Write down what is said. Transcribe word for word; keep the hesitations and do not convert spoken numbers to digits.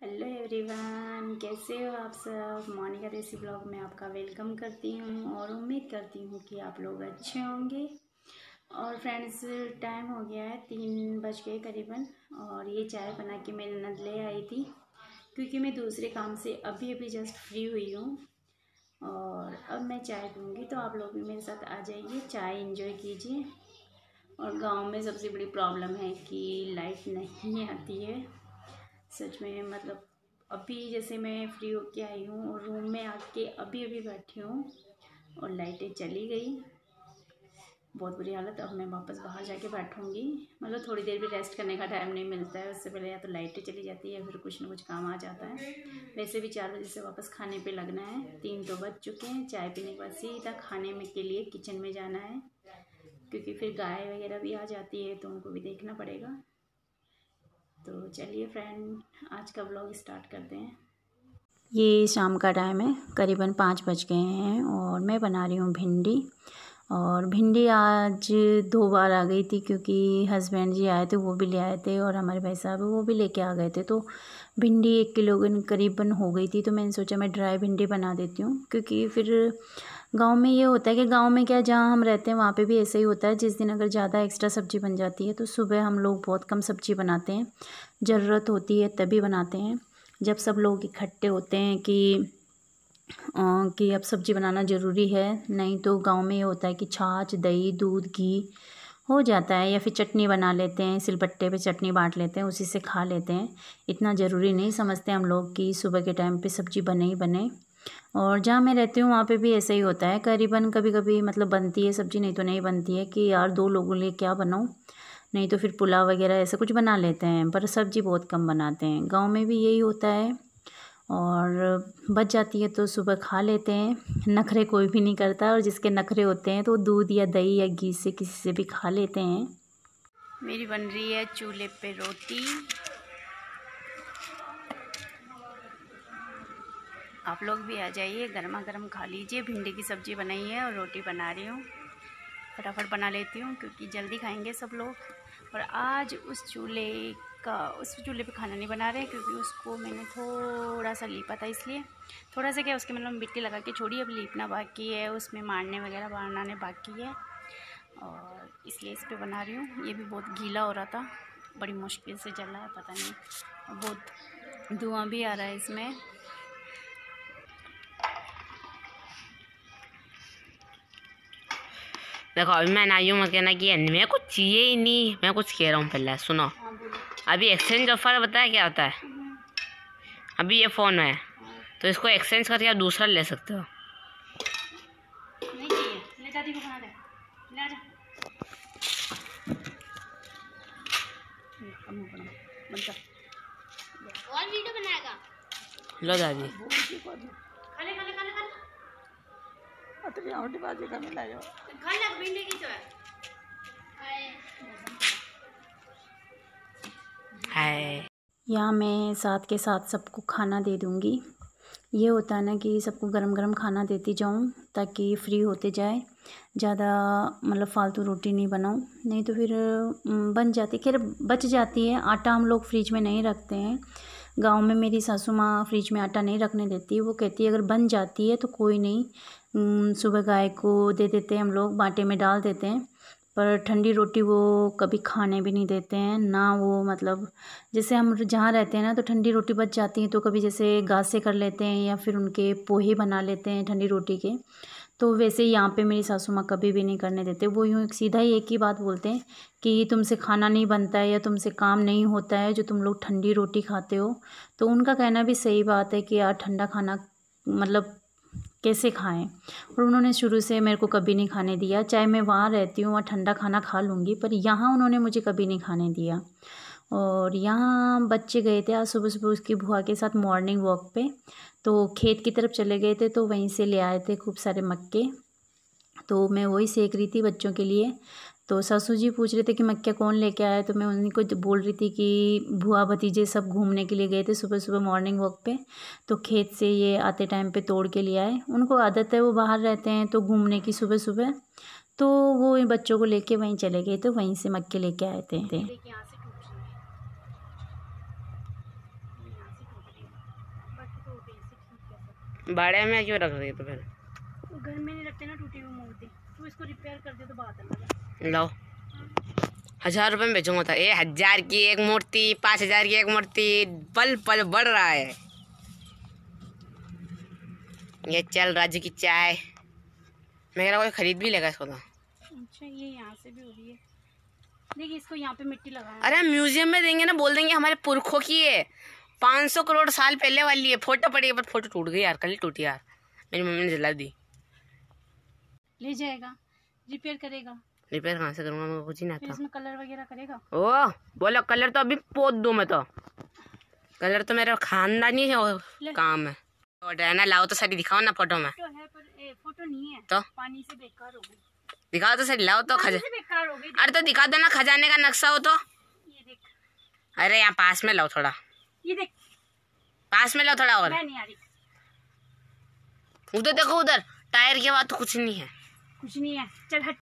Hello everyone, कैसे हो आप सब। मोनिका देसी ब्लॉग में आपका वेलकम करती हूँ और उम्मीद करती हूँ कि आप लोग अच्छे होंगे। और फ्रेंड्स, टाइम हो गया है, तीन बज गए करीबन। और ये चाय बना के मेरी ननद ले आई थी, क्योंकि मैं दूसरे काम से अभी अभी जस्ट फ्री हुई हूँ। और अब मैं चाय पीऊँगी, तो आप लोग भी मेरे साथ आ जाइए, चाय एंजॉय कीजिए। और गांव में सबसे बड़ी प्रॉब्लम है कि लाइट नहीं आती है। सच में, मतलब अभी जैसे मैं फ्री होके आई हूँ और रूम में आके अभी अभी बैठी हूँ और लाइटें चली गई। बहुत बुरी हालत। अब मैं वापस बाहर जाके बैठूँगी, मतलब थोड़ी देर भी रेस्ट करने का टाइम नहीं मिलता है। उससे पहले या तो लाइटें चली जाती है या फिर कुछ ना कुछ काम आ जाता है। वैसे भी चार बजे से वापस खाने पे लगना है, तीन तो बज चुके हैं। चाय पीने के बाद सीधा खाने में के लिए किचन में जाना है, क्योंकि फिर गाय वगैरह भी आ जाती है तो उनको भी देखना पड़ेगा। तो चलिए फ्रेंड, आज का ब्लॉग स्टार्ट करते हैं। ये शाम का टाइम है, करीबन पाँच बज गए हैं और मैं बना रही हूँ भिंडी। और भिंडी आज दो बार आ गई थी, क्योंकि हस्बैंड जी आए थे, वो भी ले आए थे, और हमारे भाई साहब वो भी लेके आ गए थे। तो भिंडी एक किलो करीबन हो गई थी। तो मैंने सोचा मैं ड्राई भिंडी बना देती हूँ, क्योंकि फिर गांव में ये होता है कि गांव में क्या, जहाँ हम रहते हैं वहाँ पे भी ऐसा ही होता है। जिस दिन अगर ज़्यादा एक्स्ट्रा सब्ज़ी बन जाती है तो सुबह हम लोग बहुत कम सब्ज़ी बनाते हैं, ज़रूरत होती है तभी बनाते हैं। जब सब लोग इकट्ठे होते हैं कि आ, कि अब सब्ज़ी बनाना ज़रूरी है। नहीं तो गांव में ये होता है कि छाछ, दही, दूध, घी हो जाता है, या फिर चटनी बना लेते हैं, सिलबट्टे पे चटनी बांट लेते हैं, उसी से खा लेते हैं। इतना ज़रूरी नहीं समझते हम लोग कि सुबह के टाइम पे सब्ज़ी बने ही बने। और जहाँ मैं रहती हूँ वहाँ पे भी ऐसा ही होता है, करीबन कभी कभी मतलब बनती है सब्ज़ी, नहीं तो नहीं बनती है कि यार दो लोगों लिए क्या बनाऊँ। नहीं तो फिर पुलाव वगैरह ऐसा कुछ बना लेते हैं, पर सब्ज़ी बहुत कम बनाते हैं। गांव में भी यही होता है, और बच जाती है तो सुबह खा लेते हैं। नखरे कोई भी नहीं करता, और जिसके नखरे होते हैं तो दूध या दही या घी से किसी से भी खा लेते हैं। मेरी बन रही है चूल्हे पे रोटी। आप लोग भी आ जाइए, गर्मा गर्म खा लीजिए। भिंडी की सब्ज़ी बनाई है और रोटी बना रही हूँ, फटाफट बना लेती हूँ क्योंकि जल्दी खाएंगे सब लोग। और आज उस चूल्हे का उस चूल्हे पे खाना नहीं बना रहे, क्योंकि उसको मैंने थोड़ा सा लीपा था, इसलिए थोड़ा सा क्या उसके मतलब मिट्टी लगा के छोड़ी, अब लीपना बाकी है, उसमें मारने वगैरह बनाने बाकी है, और इसलिए इस पर बना रही हूँ। ये भी बहुत गीला हो रहा था, बड़ी मुश्किल से जल रहा है, पता नहीं, बहुत धुआं भी आ रहा है इसमें। देखो अभी मैं ना यूँ मत कहना कि मैं कुछ चाहिए ही नहीं, मैं कुछ कह रहा हूँ। पहले सुनो, अभी एक्सचेंज ऑफर बताया क्या होता है। अभी ये फ़ोन है तो इसको एक्सचेंज करके आप दूसरा ले सकते हो। नहीं चाहिए, ले दादी को बना दे, ले आजा। और वीडियो बनाएगा। लो दादी, खा ले खा ले खा ले खा ले अतरी आउटी बाजी करने लायो खा ले भिंडी की तो है। हाय। यहाँ मैं साथ के साथ सबको खाना दे दूँगी। ये होता है ना कि सबको गरम गरम खाना देती जाऊँ, ताकि फ्री होते जाए, ज़्यादा मतलब फालतू रोटी नहीं बनाऊँ, नहीं तो फिर बन जाती, खैर बच जाती है। आटा हम लोग फ्रिज में नहीं रखते हैं। गांव में मेरी सासू माँ फ्रिज में आटा नहीं रखने देती, वो कहती है अगर बन जाती है तो कोई नहीं, सुबह गाय को दे देते हैं हम लोग, बाटे में डाल देते हैं। पर ठंडी रोटी वो कभी खाने भी नहीं देते हैं ना। वो मतलब जैसे हम जहाँ रहते हैं ना, तो ठंडी रोटी बच जाती है तो कभी जैसे गासे कर लेते हैं, या फिर उनके पोहे बना लेते हैं ठंडी रोटी के। तो वैसे यहाँ पे मेरी सासू माँ कभी भी नहीं करने देते। वो यूँ सीधा ही एक ही बात बोलते हैं कि तुमसे खाना नहीं बनता है या तुमसे काम नहीं होता है जो तुम लोग ठंडी रोटी खाते हो। तो उनका कहना भी सही बात है कि यार ठंडा खाना मतलब कैसे खाएं। और उन्होंने शुरू से मेरे को कभी नहीं खाने दिया, चाहे मैं वहाँ रहती हूँ वहाँ ठंडा खाना खा लूँगी, पर यहाँ उन्होंने मुझे कभी नहीं खाने दिया। और यहाँ बच्चे गए थे आज सुबह सुबह उसकी बुआ के साथ मॉर्निंग वॉक पे, तो खेत की तरफ चले गए थे, तो वहीं से ले आए थे खूब सारे मक्के। तो मैं वही सेक रही थी बच्चों के लिए। तो ससुर जी पूछ रहे थे कि मक्के कौन लेके आया, तो मैं उन्हीं को बोल रही थी कि बुआ भतीजे सब घूमने के लिए गए थे सुबह सुबह मॉर्निंग वॉक पे, तो खेत से ये आते टाइम पे तोड़ के ले आए। उनको आदत है, वो बाहर रहते हैं तो घूमने की सुबह सुबह, तो वो इन बच्चों को लेके वहीं चले गए, तो वहीं से मक्के लेके आए थे। भाड़े में क्यों रख रही है? तो फिर घर में नहीं रखते ना, टूटी हुई मूर्ति, तू इसको रिपेयर कर दे तो बात अलग है। लो हजार रुपये में बेचूंगा था। ए हजार की एक मूर्ति, पाँच हजार की एक मूर्ति, पल पल बढ़ रहा है। ये चल राज्य की चाय, मेरा कोई खरीद भी लेगा इसको तो। अच्छा ये यहाँ से भी हो रही है, देखिए इसको यहाँ पे मिट्टी लगाना। अरे म्यूजियम में देंगे ना, बोल देंगे हमारे पुरखों की है, पाँच सौ करोड़ साल पहले वाली है। फोटो पड़ी है पर फोटो टूट गई यार, कल टूटी यार, मेरी मम्मी ने जला दी। ले जाएगा, रिपेयर करेगा। रिपेयर कहाँ से करूँगा, मैं कुछ ही नहीं आता। इसमें कलर वगैरह करेगा? ओह बोलो कलर तो अभी पोत दूँ मैं तो, कलर तो मेरा खानदानी है काम है। फोटो है ना, लाओ तो सही दिखाओ ना फोटो में। फोटो है पर ए, फोटो नहीं है तो पानी से बेकार हो गई। दिखाओ तो सही, लाओ तो खजा। बेकार हो गई। अरे तो दिखा दो ना, खजाने का नक्शा हो तो। ये देख, अरे यहाँ पास में लाओ थोड़ा, ये देख पास में लाओ थोड़ा और। मैं नहीं आ रही। उधर देखो, उधर टायर के बाद तो कुछ नहीं है। कुछ नहीं है, चल हट।